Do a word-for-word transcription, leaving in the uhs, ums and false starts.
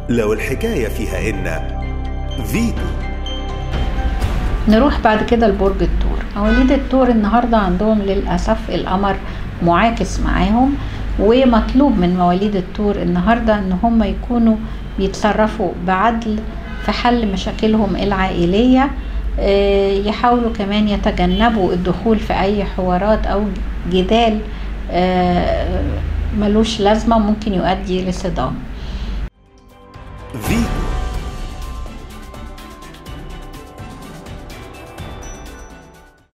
لو الحكاية فيها إن فيتو. نروح بعد كده لبرج الثور. مواليد الثور النهارده عندهم للأسف القمر معاكس معاهم، ومطلوب من مواليد الثور النهارده ان هم يكونوا بيتصرفوا بعدل في حل مشاكلهم العائلية. يحاولوا كمان يتجنبوا الدخول في اي حوارات او جدال ملوش لازمة ممكن يؤدي لصدام.